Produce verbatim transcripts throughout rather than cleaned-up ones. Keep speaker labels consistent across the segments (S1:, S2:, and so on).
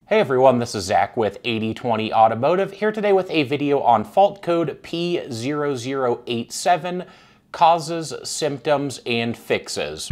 S1: Hey everyone, this is Zach with eighty twenty Automotive, here today with a video on fault code P zero zero eight seven, causes, symptoms, and fixes.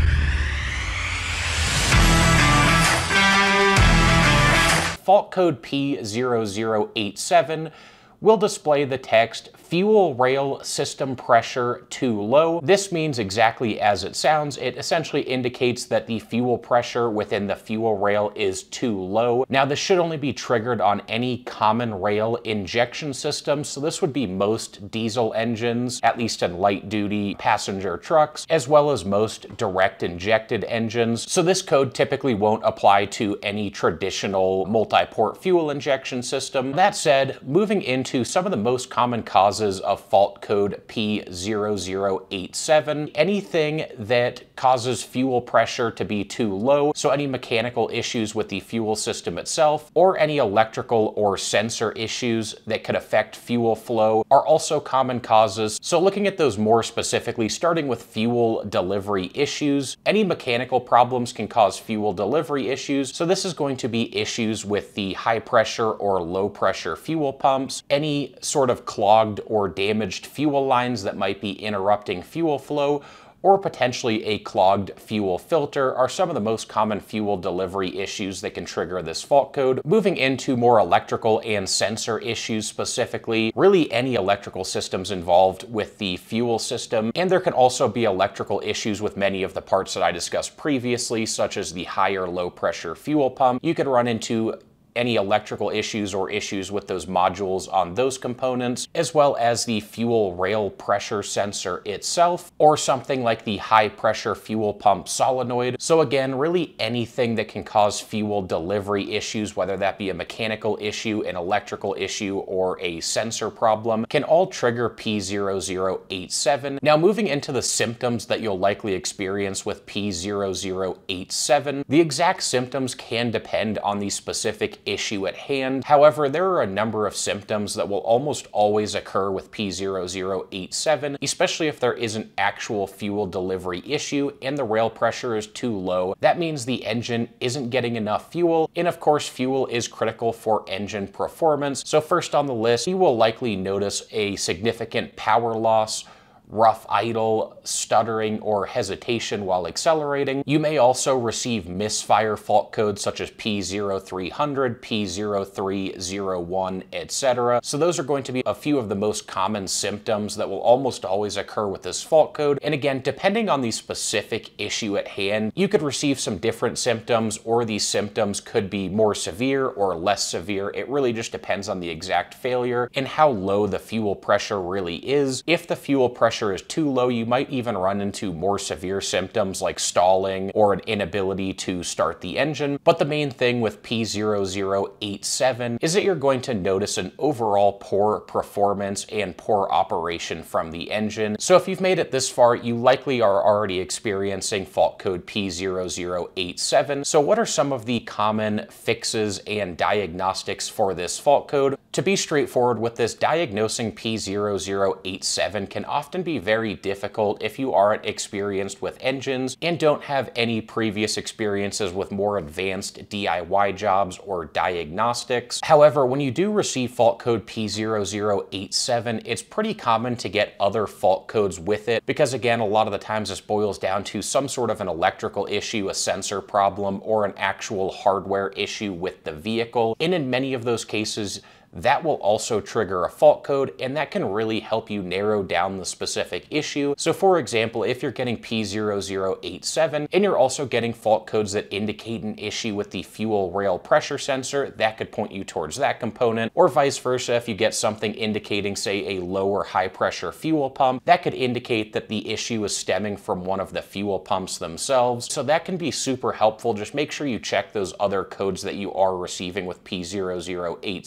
S1: Fault code P zero zero eight seven will display the text fuel rail system pressure too low. This means exactly as it sounds. It essentially indicates that the fuel pressure within the fuel rail is too low. Now, this should only be triggered on any common rail injection system. So this would be most diesel engines, at least in light duty passenger trucks, as well as most direct injected engines. So this code typically won't apply to any traditional multi-port fuel injection system. That said, moving into some of the most common causes of fault code P zero zero eight seven. Anything that causes fuel pressure to be too low, so any mechanical issues with the fuel system itself, or any electrical or sensor issues that could affect fuel flow are also common causes. So looking at those more specifically, starting with fuel delivery issues, any mechanical problems can cause fuel delivery issues. So this is going to be issues with the high pressure or low pressure fuel pumps, any sort of clogged or damaged fuel lines that might be interrupting fuel flow, or potentially a clogged fuel filter are some of the most common fuel delivery issues that can trigger this fault code. Moving into more electrical and sensor issues specifically, really any electrical systems involved with the fuel system, and there can also be electrical issues with many of the parts that I discussed previously, such as the high or low pressure fuel pump. You could run into any electrical issues or issues with those modules on those components, as well as the fuel rail pressure sensor itself, or something like the high pressure fuel pump solenoid. So again, really anything that can cause fuel delivery issues, whether that be a mechanical issue, an electrical issue, or a sensor problem, can all trigger P zero zero eight seven. Now, moving into the symptoms that you'll likely experience with P zero zero eight seven, the exact symptoms can depend on the specific issue at hand. However, there are a number of symptoms that will almost always occur with P zero zero eight seven, especially if there is an actual fuel delivery issue and the rail pressure is too low. That means the engine isn't getting enough fuel, and of course, fuel is critical for engine performance. So first on the list, you will likely notice a significant power loss, rough idle, stuttering, or hesitation while accelerating. You may also receive misfire fault codes such as P zero three hundred, P zero three zero one, et cetera. So those are going to be a few of the most common symptoms that will almost always occur with this fault code. And again, depending on the specific issue at hand, you could receive some different symptoms, or these symptoms could be more severe or less severe. It really just depends on the exact failure and how low the fuel pressure really is. If the fuel pressure is too low, you might even run into more severe symptoms like stalling or an inability to start the engine. But the main thing with P zero zero eight seven is that you're going to notice an overall poor performance and poor operation from the engine. So if you've made it this far, you likely are already experiencing fault code P zero zero eight seven. So what are some of the common fixes and diagnostics for this fault code? To be straightforward with this, diagnosing P zero zero eight seven can often be very difficult if you aren't experienced with engines and don't have any previous experiences with more advanced D I Y jobs or diagnostics. However, when you do receive fault code P zero zero eight seven, it's pretty common to get other fault codes with it, because again, a lot of the times this boils down to some sort of an electrical issue, a sensor problem, or an actual hardware issue with the vehicle. And in many of those cases, that will also trigger a fault code, and that can really help you narrow down the specific issue. So for example, if you're getting P zero zero eight seven and you're also getting fault codes that indicate an issue with the fuel rail pressure sensor, that could point you towards that component, or vice versa. If you get something indicating, say, a low or high pressure fuel pump, that could indicate that the issue is stemming from one of the fuel pumps themselves. So that can be super helpful. Just make sure you check those other codes that you are receiving with P zero zero eight seven.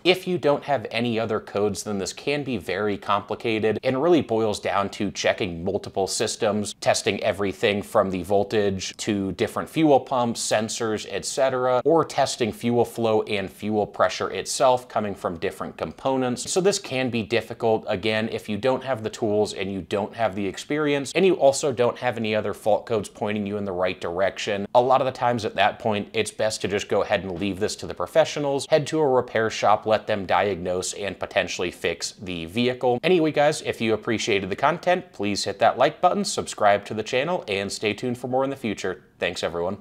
S1: If you don't have any other codes, then this can be very complicated and really boils down to checking multiple systems, testing everything from the voltage to different fuel pumps, sensors, et cetera, or testing fuel flow and fuel pressure itself coming from different components. So this can be difficult, again, if you don't have the tools and you don't have the experience, and you also don't have any other fault codes pointing you in the right direction. A lot of the times at that point, it's best to just go ahead and leave this to the professionals, head to a repair shop, let them diagnose and potentially fix the vehicle. Anyway, guys, if you appreciated the content, please hit that like button, subscribe to the channel, and stay tuned for more in the future. Thanks, everyone.